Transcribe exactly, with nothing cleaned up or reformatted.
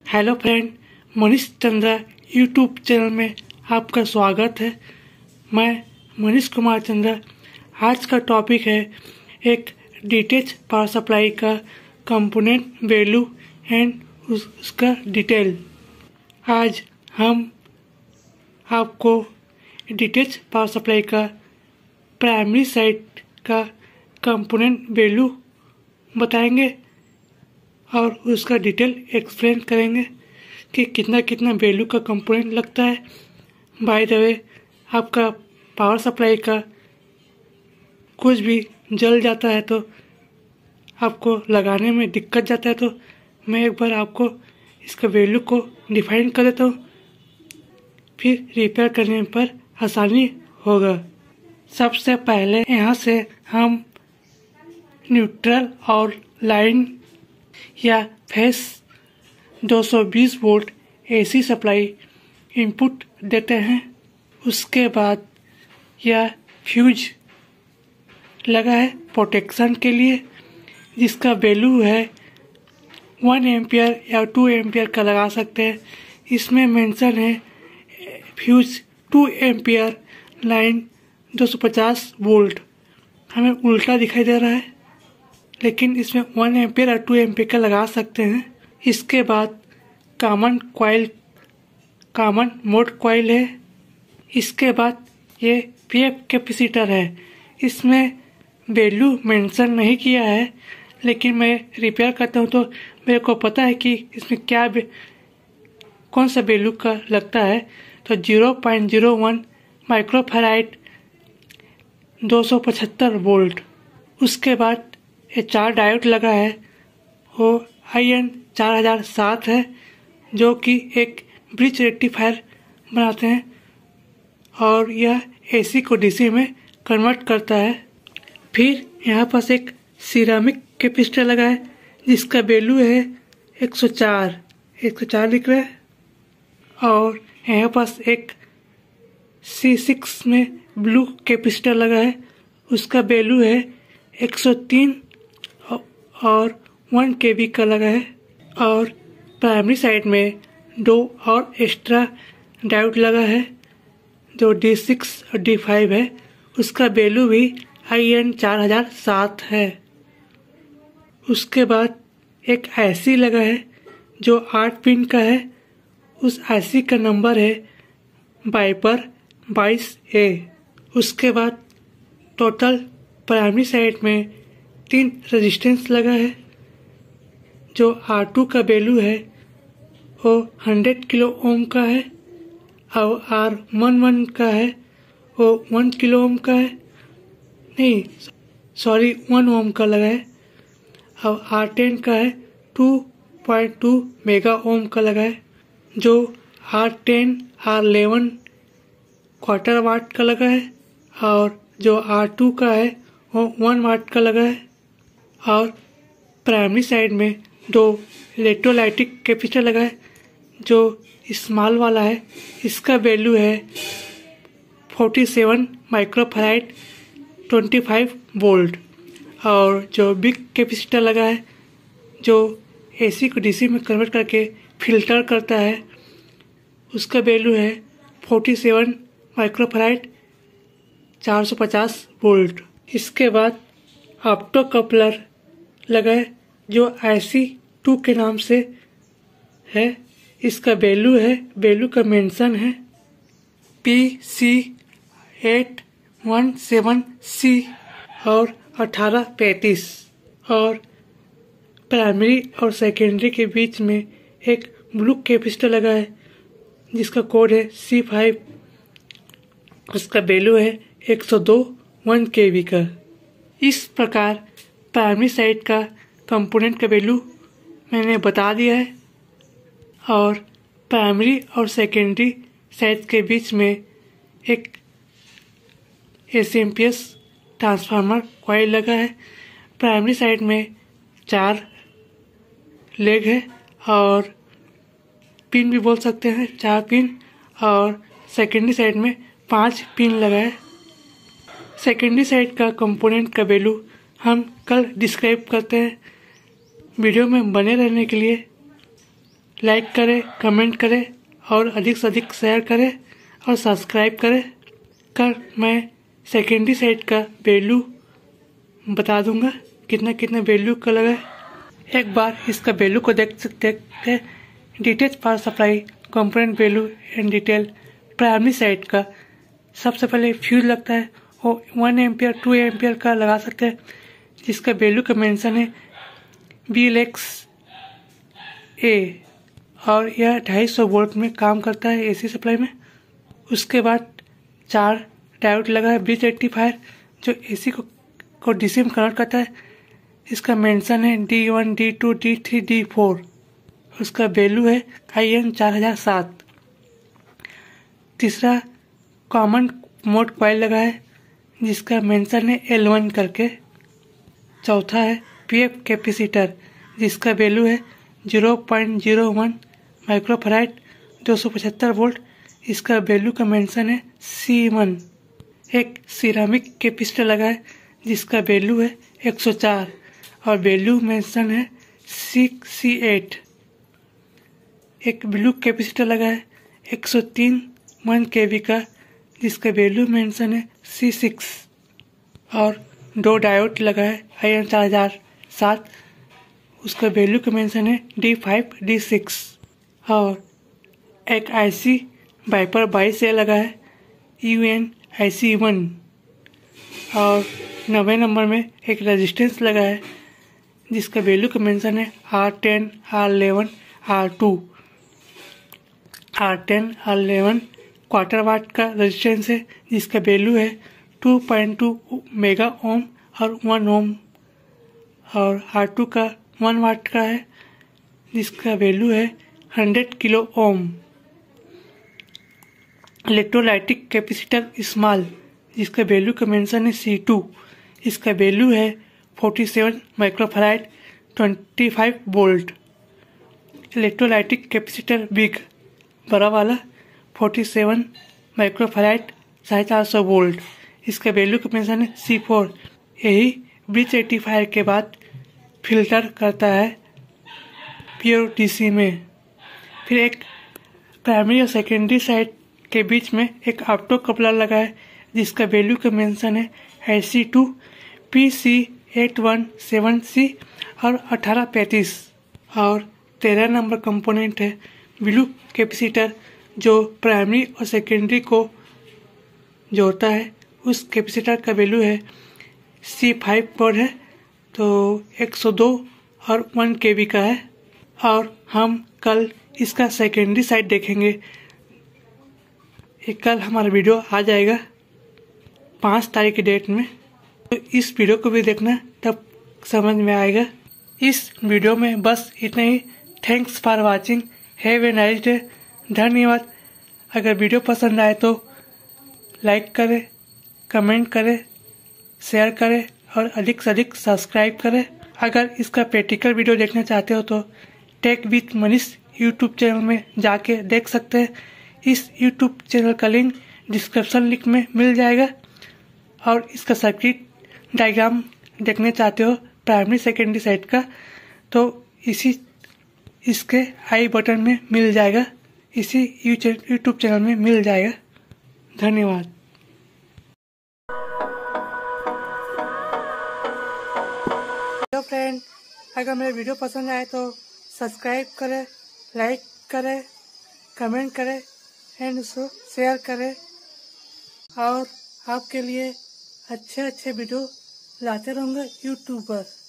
Hello friend, Manish Chandra YouTube channel में आपका स्वागत है। मैं मनीष कुमार चंद्रा। आज का टॉपिक है एक डीटीएच पावर सप्लाई का कंपोनेंट वैल्यू एंड उस, उसका डिटेल। आज हम आपको डीटीएच पावर सप्लाई का प्राइमरी साइड का कंपोनेंट वैल्यू बताएंगे और उसका डिटेल एक्सप्लेन करेंगे कि कितना कितना वैल्यू का कंपोनेंट लगता है। बाय द वे, आपका पावर सप्लाई का कुछ भी जल जाता है तो आपको लगाने में दिक्कत जाता है, तो मैं एक बार आपको इसका वैल्यू को डिफाइन कर देता हूँ, फिर रिपेयर करने पर आसानी होगा। सबसे पहले यहाँ से हम न्यूट्रल और लाइन या फेस दो सौ बीस वोल्ट एसी सप्लाई इनपुट देते हैं। उसके बाद यह फ्यूज लगा है प्रोटेक्शन के लिए, जिसका वैल्यू है वन एम्पियर या टू एम्पियर का लगा सकते हैं। इसमें मेंशन है फ्यूज टू एम्पियर, लाइन दो सौ पचास वोल्ट। हमें उल्टा दिखाई दे रहा है, लेकिन इसमें वन एम्पियर और टू एम्पियर का लगा सकते हैं। इसके बाद common coil common mode coil है। इसके बाद ये पीएफ कैपेसिटर है। इसमें वैल्यू मेंशन नहीं किया है, लेकिन मैं रिपेयर करता हूँ तो मेरे को पता है कि इसमें क्या कौन सा वैल्यू का लगता है। तो zero point zero one microfarad दो सौ पचहत्तर वोल्ट। उसके बाद ये चार डायोड लगा है, वो आई एन चार हज़ार सात है, जो कि एक ब्रिज रेक्टिफायर बनाते हैं और यह एसी को डीसी में कन्वर्ट करता है। फिर यहाँ पास एक सिरामिक कैपेसिटर लगा है, जिसका वैल्यू है एक सौ चार एक सौ चार लिख रहा है। और यहाँ पास एक सी सिक्स में ब्लू कैपेसिटर लगा है, उसका वैल्यू है एक सौ तीन और वन केवी का लगा है। और प्राइमरी साइड में दो और एक्स्ट्रा डायोड लगा है, जो डी सिक्स और डी फाइव है। उसका वैल्यू भी आई एन चार हज़ार सात है। उसके बाद एक आईसी लगा है, जो आठ पिन का है। उस आईसी का नंबर है वाइपर बाईस ए। उसके बाद टोटल प्राइमरी साइड में तीन रेजिस्टेंस लगा है। जो आर टू का वैल्यू है वो हंड्रेड किलो ओम का है, और आर वन वन का है वो वन किलो ओम का है, नहीं सॉरी वन ओम का लगा है। और आर टेन का है two point two mega ohm का लगा है। जो R ten R eleven quarter watt का लगा है, और जो आर टू का है वो वन वाट का लगा है। और प्राइमरी साइड में दो इलेक्ट्रोलाइटिक कैपेसिटर लगा है, जो स्मॉल वाला है। इसका वैल्यू है forty seven microfarad twenty five volt. और जो बिग कैपेसिटर लगा है, जो एसी को डीसी में कन्वर्ट करके फिल्टर करता है, उसका वैल्यू है फोर्टी सेवन माइक्रोफैराड चार सौ पचास वोल्ट। इसके बाद ऑप्टो कपलर लगा है, जो आई सी टू के नाम से है। इसका वैल्यू है वैल्यू का मेंशन है P C eight one seven C और अठारह पैंतीस। और प्राइमरी और सेकेंडरी के बीच में एक ब्लू कैपेसिटर लगा है, जिसका कोड है सी फाइव। उसका वैल्यू है एक सौ दो वन केवी का। इस प्रकार प्राइमरी साइड का कंपोनेंट का वैल्यू मैंने बता दिया है। और प्राइमरी और सेकेंडरी साइड के बीच में एक एसएमपीएस ट्रांसफार्मर कॉइल लगा है। प्राइमरी साइड में चार लेग है, और पिन भी बोल सकते हैं, चार पिन। और सेकेंडरी साइड में पांच पिन लगा है। सेकेंडरी साइड का कंपोनेंट का वैल्यू हम कल डिस्क्राइब करते हैं। वीडियो में बने रहने के लिए लाइक करें, कमेंट करें और अधिक से अधिक शेयर करें और सब्सक्राइब करें। कर मैं सेकेंडरी साइड का वैल्यू बता दूंगा कितना कितना वैल्यू का लगा है। एक बार इसका वैल्यू को देख सकते हैं। Detach power supply component value and detail primary side का सबसे पहले फ्यूज लगता है, वो वन एम्पियर टू एम्पियर का लगा सकते हैं, जिसका वैल्यू का मेंशन है बी एल एक्स ए और यह ढाई सौ वोल्ट में काम करता है एसी सप्लाई में। उसके बाद चार डायोड लगा है ब्रिज रेक्टिफायर जो एसी को को डीसी में कन्वर्ट करता है। इसका मेंशन है D one D two D three D four. उसका वैल्यू है आई एन चार हजार सात। तीसरा कॉमन मोड कॉइल लगा है जिसका मेंशन है एल वन करके। चौथा है पी एफ कैपेसिटर जिसका वैल्यू है zero point zero one microfarad दो सौ पचहत्तर वोल्ट। इसका वैल्यू का मेंशन है सी वन। एक सिरामिक कैपेसिटर लगा है जिसका वैल्यू है एक सौ चार और वैल्यू मेंशन है सी सी एट। एक ब्लू कैपेसिटर लगा है एक सौ तीन वन के वी का जिसका वैल्यू मेंशन है सी सिक्स और दो डायोड लगा है आई एन चार हजार सात। उसका वैल्यू का मेंशन है डी फाइव डी सिक्स और एक आईसी वाइपर बाईस ए लगा है U N I C one और नवे नंबर में एक रेजिस्टेंस लगा है जिसका वैल्यू का मेंशन है R ten R eleven R two. R ten R eleven quarter watt का रेजिस्टेंस है जिसका वैल्यू है two point two mega ohm और वन ओम और आर टू का वन वाट का है जिसका वैल्यू है hundred kilo ohm. Electrolytic capacitor small जिसका वैल्यू का मेंशन है सी टू। इसका वैल्यू है forty seven microfarad twenty five volt. Electrolytic capacitor big बड़ा वाला फोर्टी सेवन माइक्रोफैराड साढ़े चार सौ वोल्ट। इसका वैल्यू का मेंशन है सी फोर। यही ब्रिज रेक्टिफायर के बाद फिल्टर करता है प्योर डीसी में। फिर एक प्राइमरी और सेकेंडरी साइड के बीच में एक ऑप्टो कपलर लगा है जिसका वैल्यू का मेंशन है I C two P C eight one seven C और अठारह पैंतीस और तेरह नंबर कंपोनेंट है ब्लू कैपेसिटर जो प्राइमरी और सेकेंडरी को जोड़ता है। उस कैपेसिटर का वैल्यू है सी फाइव पर है तो एक सौ दो और वन के वी का है और हम कल इसका सेकेंडरी साइड देखेंगे। एक कल हमारा वीडियो आ जाएगा पाँच तारीख की डेट में, तो इस वीडियो को भी देखना तब समझ में आएगा। इस वीडियो में बस इतना ही। Thanks for watching. Have a nice day. धन्यवाद। अगर वीडियो पसंद आए तो लाइक करें, कमेंट करें, शेयर करें और अधिक से अधिक सब्सक्राइब करें। अगर इसका प्रैक्टिकल वीडियो देखना चाहते हो तो tech with Manish YouTube channel में जाके देख सकते हैं। इस यूट्यूब चैनल का लिंक डिस्क्रिप्शन लिंक में मिल जाएगा और इसका सर्किट डायग्राम देखने चाहते हो प्राइमरी सेकेंडरी साइड का तो इसी इसके आई बटन में मिल जाएगा, इसी यूट्यूब चैनल में मिल जाएगा। धन्यवाद। हेलो फ्रेंड, अगर मेरा वीडियो पसंद आए तो सब्सक्राइब करें, लाइक करें, कमेंट करें एंड उसको शेयर करें और आपके लिए अच्छे अच्छे वीडियो लाते रहूँगा यूट्यूब पर।